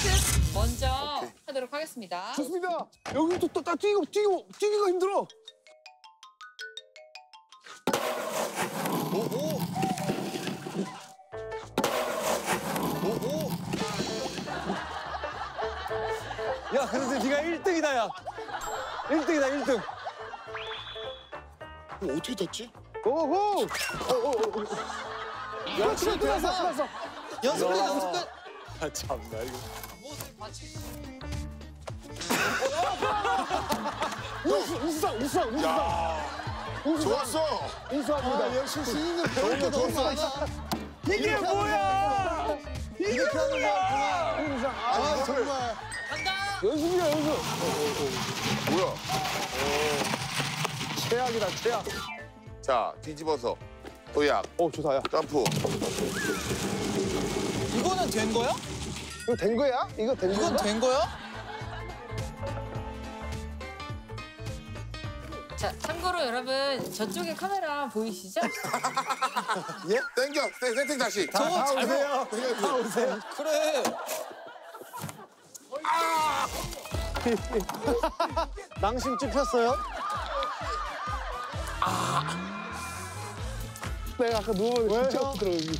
스타트 먼저 하도록 하겠습니다. 좋습니다. 여기부터 딱 뛰기가 힘들어. 야, 그런데 네가 1등이다, 야. 1등이다, 1등. 어떻게 탔지? 오호. 연습 끝났어. 연습 끝. 아 참나 이거. 우수상. 야, 좋았어. 우수합니다. 역시 신인은 너무 좋았어. 이게 뭐야? 이게 뭐야? 우수상. 아 정말. 연습이야, 연습. 뭐야? 최악이다, 최악. 자 뒤집어서 도약. 좋다, 야. 점프. 이거는 된 거야? 이거 된 거야? 이거 된 거야? 이건 된 거야? 자, 참고로 여러분 저쪽에 카메라 보이시죠? 예? 땡겨. 세팅 다시. 저거 잘 오세요. 다 오세요. 그래. 낭심 찝혔어요? 내가 아까 누워서 진짜 없더라, 여기.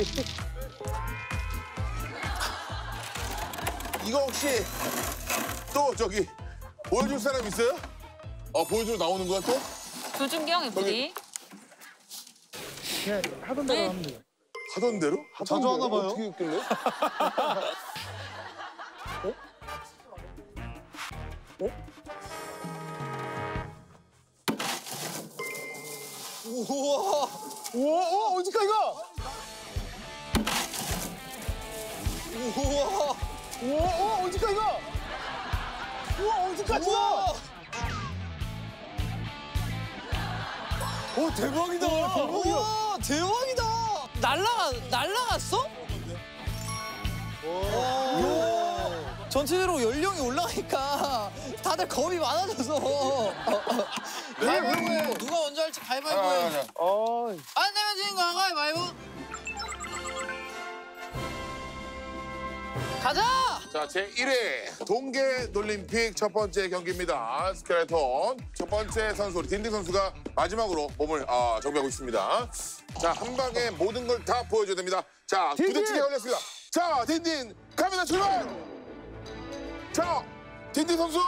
이거 혹시 또 저기 보여줄 사람 있어요? 보여주러 나오는 거야 또? 조준경 FD. 그냥 하던 대로 네. 하면 돼요. 하던 대로? 자주 하나 봐요. 어떻게 웃길래? 우와. 우와, 어디까 이거? 우와. 우와, 어디까 이거? 우와, 어디까지 와? 대박이다. 우와, 대박이다. 날라갔어? 전체적으로 연령이 올라가니까 다들 겁이 많아져서. 가위바위보. 누가 먼저 할지 가위바위보 해. 안 되면 지는 거야, 가위바위보. 가자! 자, 제1회 동계놀림픽 첫 번째 경기입니다. 스켈레톤. 첫 번째 선수, 우리 딘딘 선수가 마지막으로 몸을 정비하고 있습니다. 자, 한 방에 모든 걸 다 보여줘야 됩니다. 자, 부대찌개 걸렸습니다. 자, 딘딘 갑니다, 출발! 자, 딘딘 선수!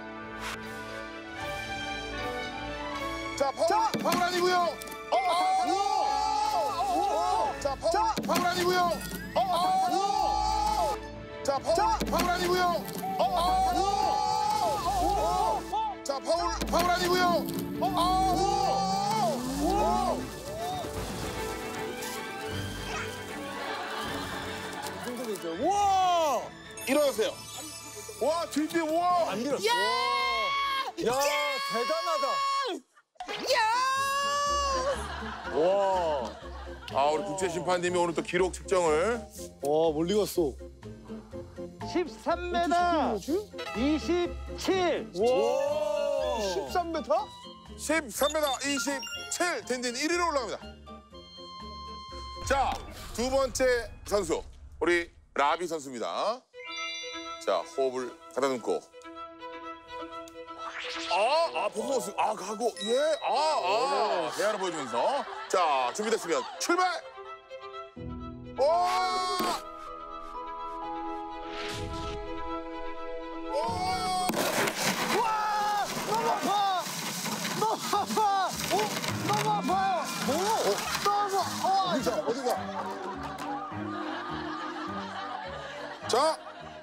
자, 파울 아니고요. 자, 파울 아니고요. 자, 파울 아니고요. 자, 파울 아니고요. 우와! 일어나세요. 와, 딘딘, 와. 안 밀었어. 야, 대단하다. 와. 우리 국제 심판님이 오늘 또 기록 측정을. 와, 멀리 갔어. 13m 27. 와, 13m? 13m 27. 딘딘 1위로 올라갑니다. 자, 두 번째 선수. 우리 라비 선수입니다. 자, 호흡을 가다듬고. 퍼포먼스. 가고. 예. 대화를 보여주면서. 자, 준비됐으면 출발! 너무 아파! 너무 아파요! 어디가? 자,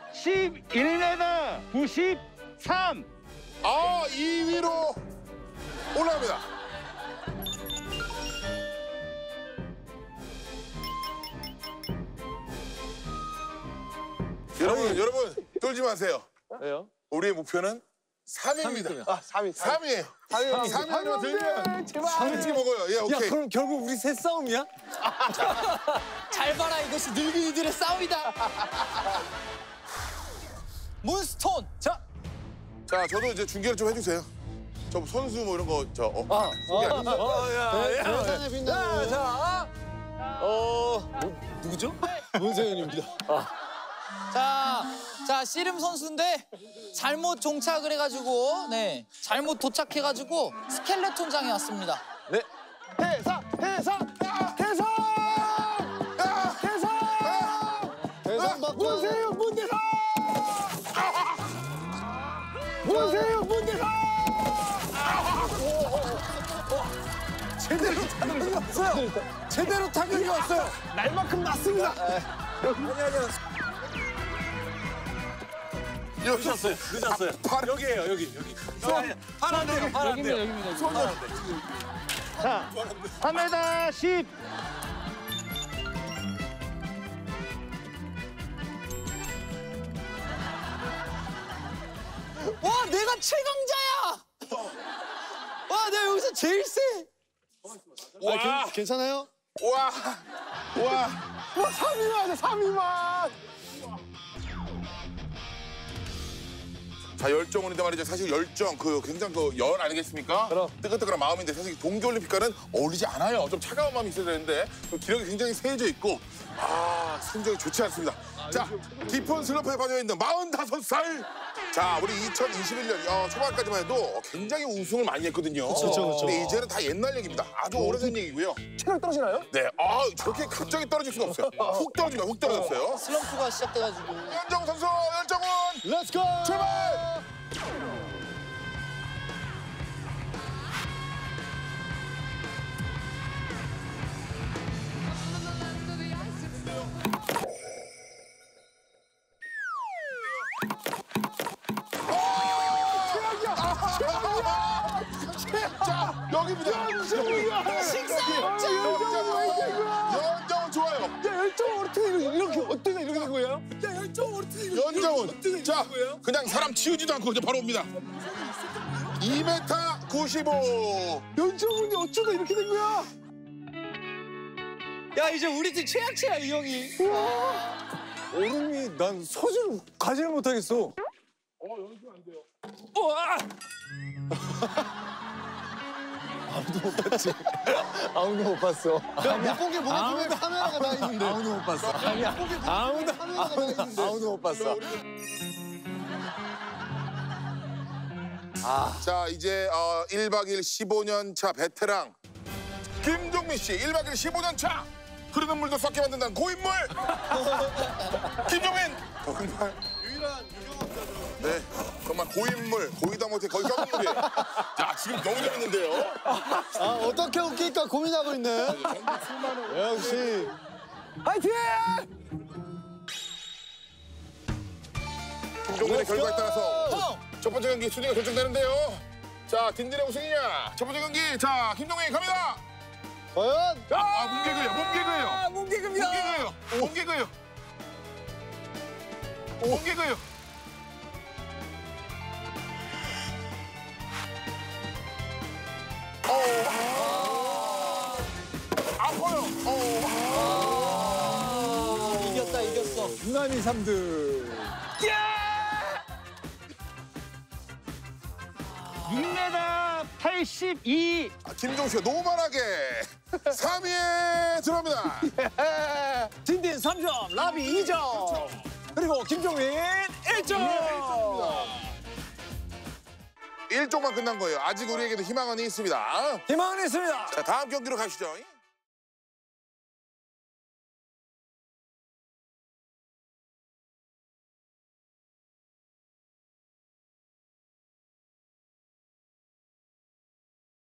11m 93. 2위로 올라갑니다. 여러분, 쫄지 마세요. 왜요? 우리의 목표는 3위입니다. 3위. 3위예요. 3위만 들면 제발. 3위씩 먹어요. 예, 야, 오케이. 그럼 결국 우리 셋 싸움이야? 잘 봐라, 이것이 늙은이들의 싸움이다. 문스톤. 자, 저도 이제 중계를 좀 해주세요. 저 선수 뭐 이런 거 소개 안 해주세요. 세상에 빛나는. 자, 누구죠? 문세윤입니다. 자, 자, 씨름 선수인데 잘못 종착을 해가지고 네 잘못 도착해가지고 스켈레톤장에 왔습니다. 네. 대상! 대상! 대상! 대상! 대상 받고 보세요, 문대상! 보세요, 문대상! 제대로 타격이 왔어요. 제대로 타격이 왔어요. 날만큼 났습니다. 늦었어요. 늦었어요. 여기에요, 여기. 파란데요, 파란데요. 자, 3m 10. 와, 내가 최강자야! 와, 내가 여기서 제일 세! 괜찮아요? 와, 와. 와, 3위만, 3위만! 자, 열정원인데 말이죠. 사실 열정, 굉장히 열 아니겠습니까? 그럼. 뜨끈뜨끈한 마음인데 사실 동계올림픽과는 어울리지 않아요. 좀 차가운 마음이 있어야 되는데 기력이 굉장히 세져 있고 성적이 좋지 않습니다. 자, 깊은 슬럼프에 빠져있는 45살. 자, 우리 2021년 초반까지만 해도 굉장히 우승을 많이 했거든요. 그쵸. 근데 이제는 다 옛날 얘기입니다. 아주 오래된 얘기고요. 체력 떨어지나요? 네, 저렇게 갑자기 떨어질 수가 없어요. 훅 떨어집니다. 훅 떨어졌어요. 슬럼프가 시작돼가지고. 연정훈 선수, 열정훈 렛츠고! 출발! 자, 여기입니다. 연정훈 좋아요. 야, 열정 어떻게 이렇게 어떻게 이렇게 된 거예요? 야, 열정 어떻게 연정훈. 자, 그냥 사람 치우지도 않고 그냥 바로 옵니다. 2m 95. 열정이 어쩌다 이렇게 된 거야? 야, 이제 우리 팀 최악체야, 이 형이. 얼음이 난 서질 가지를 못하겠어. 아무도 못 봤어. 못 본 게 뭐가 중요해? 카메라가 나 있는데. 아무도 못 봤어. 아니야. 아무도 못 봤어. 자, 이제 1박 2일 15년 차 베테랑 김종민 씨 1박 2일 15년 차 흐르는 물도 썩게 만든다는 고인물 김종민 정말 유일한 유경험자죠. 네, 정말 고인물 고이다 못해 거의 썩은물이에요. 자, 지금 너무 재밌는데요. 어떻게 웃길까 고민하고 있네. 역시. 화이팅! 김종민의 결과에 따라서 형! 첫 번째 경기 순위가 결정되는데요. 자, 딘딘의 우승이냐? 첫 번째 경기, 자, 김종민이 갑니다. 과연? 몸개그예요. 몸개그입니다. 몸개그예요. 아파요. 이겼어. 유난히 3등. 2m 82. 김종 씨가 노멀하게 3위에 들어갑니다. 딘딘 3점, 라비 2점. 그리고 김종민 1점. 1조만 끝난 거예요. 아직 우리에게도 희망은 있습니다. 희망은 있습니다. 자, 다음 경기로 가시죠.